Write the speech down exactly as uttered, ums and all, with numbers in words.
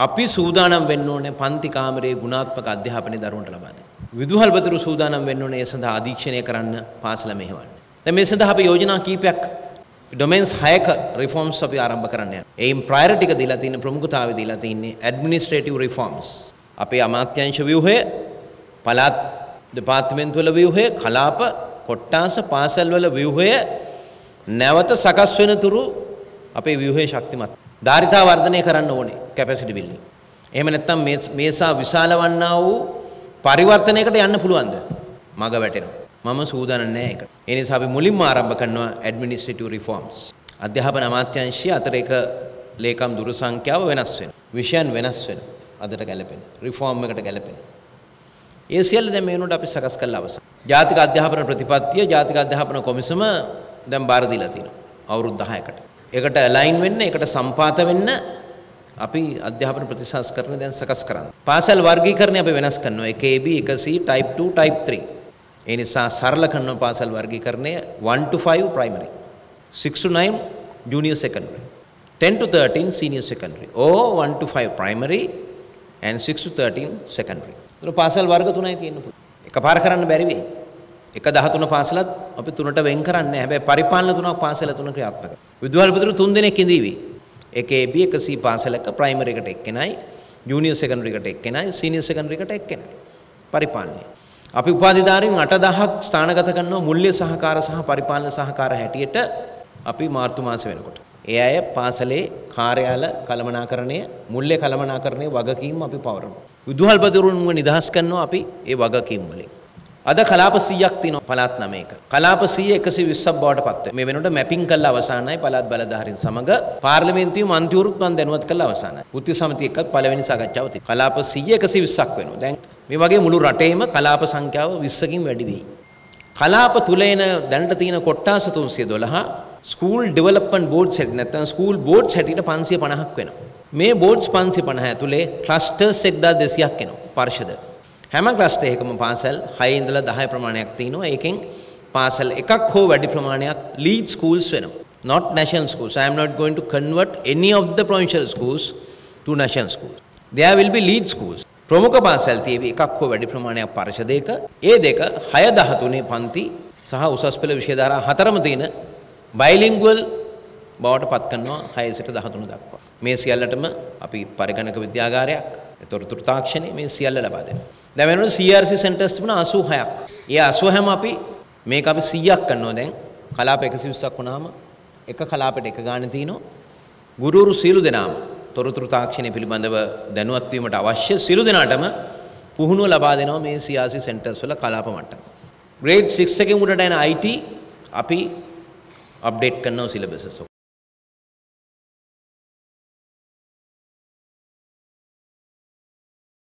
අපි සූදානම් වෙන්න ඕනේ පන්ති කාමරයේ ගුණාත්මක අධ්‍යාපනය දරුවන්ට ලබා දෙන්න. විදුහල්පතිවරු සූදානම් වෙන්න ඕනේ ඒ සඳහා අධීක්ෂණය කරන්න පාසල මෙහෙවන්න. දැන් මේ සඳහා අපි යෝජනා කීපයක් ඩොමේන්ස් හයක රිෆෝම්ස් අපි ආරම්භ කරන්න යනවා. ඒයින් ප්‍රයොරිටි එක දීලා තියෙන ප්‍රමුඛතාවය දීලා තින්නේ ඇඩ්මිනිස්ට්‍රේටිව් රිෆෝම්ස්. අපේ අමාත්‍යාංශ ව්‍යුහය, පළාත් දෙපාර්තමේන්තු වල ව්‍යුහය, කලාප කොට්ටාස පාසල් වල ව්‍යුහය නැවත සකස් වෙන තුරු අපේ ව්‍යුහය ශක්තිමත්. ධාරිතාව වර්ධනය කරන්න ඕනේ කැපැසිටි බිල්ඩින්. එහෙම නැත්නම් මේ මේසා විශාල වන්නා වූ පරිවර්තනයකට යන්න පුළුවන්ද? මග වැටෙනවා. මම සූදානම් නැහැ ඒකට. ඒ නිසා අපි මුලින්ම ආරම්භ කරනවා ඇඩ්මිනිස්ට්‍රේටිව් රිෆෝම්ස්. අධ්‍යාපන අමාත්‍යාංශය අතර එක ලේකම් දුරු සංඛ්‍යාව වෙනස් වෙනවා. විෂයන් වෙනස් වෙනවා. අදට ගැලපෙන. රිෆෝම් එකට ගැලපෙන. ඒ සියල්ල දැන් මේ වෙනකොට අපි සකස් කරලා අවසන්. ජාතික අධ්‍යාපන ප්‍රතිපත්තිය ජාතික අධ්‍යාපන කොමිසම දැන් බාර දීලා තියෙනවා. අවුරුදු දහයකට. ඒකට අලයින් වෙන්න, ඒකට සම්පාත වෙන්න අපි අධ්‍යාපන ප්‍රතිසංස්කරණ දැන් සකස් කරනවා. පාසල් වර්ගීකරණය අපි වෙනස් කරනවා. එක A B, එක C, type two, type three. ඒ නිසා සරල කරන පාසල් වර්ගීකරණය one to five primary, six to nine junior secondary, ten to thirteen senior secondary, or one to five primary and six to thirteen secondary. ඒක පාසල් වර්ග තුනයි තියෙන්නේ. එකපාර කරන්න බැරි වෙයි. එක දහතුන පාසලත් අපි තුනට වෙන් කරන්නේ. හැබැයි පරිපාලන තුනක් පාසල තුන ක්‍රියාත්මක. විදුහල්පතිවරු තුන් දෙනෙක් ඉඳීවි. එක A B, එක C පාසලක primary එකට එක්කෙනයි, junior secondary එකට එක්කෙනයි, senior secondary එකට එක්කෙනයි. පරිපාලනය. අපි උපාධිධාරීන් අට දහසක් ස්ථානගත කරනවා මුල්‍ය සහකාර සහ පරිපාලන සහකාර හැටියට අපි මාර්තු මාසෙ වෙනකොට. ඒ අය පාසලේ කාර්යාල කළමනාකරණය, මුල්‍ය කළමනාකරණයේ වගකීම් අපි පවරනවා. විදුහල්පතිවරුන්ව නිදහස් කරනවා අපි ඒ වගකීම් වලින්. අද කලාප සීයක් තියෙනවා පළාත් නවයක. කලාප සීය එකසිය විස්සක් බවට පත් වෙනවා. මේ වෙනකොට මැපින් කරලා අවසానයි පළාත් බලධාරීන් සමග පාර්ලිමේන්තුවේ මන්ත්‍රීවරුත් මම දැනුවත් කරලා අවසానයි. වෘත්ති සමිතිය එක්කත් පළවෙනි සාකච්ඡාව තියෙනවා. කලාප සීය එකසිය විස්සක් වෙනවා. දැන් මේ වගේ මුළු රටේම කලාප සංඛ්‍යාව විස්සකින් වැඩි වෙයි. කලාප තුල එන දැනට තියෙන කොට්ටාස තුන්සිය දොළහ ස්කූල් ඩෙවලොප්මන්ට් බෝඩ්ස් හැටියට නැත්නම් ස්කූල් බෝඩ්ස් හැටියට පන්සිය පනහක් වෙනවා. මේ බෝඩ්ස් පන්සිය පනහ ඇතුලේ ක්ලස්ටර්ස් එක්දාස් දෙසීයක් එනවා පරිෂද. හැම ක්ලස්ටර් එකකම පාසල් හය ඉඳලා දහය ප්‍රමාණයක් තියෙනවා. ඒකෙන් පාසල් එකක් හෝ වැඩි ප්‍රමාණයක් ලීඩ් ස්කූල්ස් වෙනවා. not national schools. I am not going to convert any of the provincial schools to national schools. There will be lead schools. ප්‍රමුඛ පාසල් තියෙවි එකක් හෝ වැඩි ප්‍රමාණයක් පරිෂදයක. ඒ දෙක හය දහතුනේ පන්ති සහ උසස් පෙළ විෂය ධාරා හතරම තියෙන බයිලින්ගුවල් බවට පත් කරනවා හය සිට දහතුන දක්වා. මේ සියල්ලටම අපි පරිගණක විද්‍යාගාරයක්, තොරතුරු තාක්ෂණය මේ සියල්ල ලබා දෙනවා. දැන් වෙනකොට C R C centers තිබුණා අසූ හයක්. ඒ අසූ හැම අපි මේක අපි සීයක් කරනවා දැන්. කලාප එකසිය විස්සක් වුණාම එක කලාපෙට එක ගානේ තියෙනවා. ගුරුවරු සියලු දෙනාම තොරතුරු තාක්ෂණය පිළිබඳව දැනුවත් වීමට අවශ්‍ය සියලු දෙනාටම පුහුණුව ලබා දෙනවා මේ C R C centers වල කලාප මට්ටම. grade six එකෙන් උඩට යන I T අපි අප්ඩේට් කරනවා සිලබස් එක.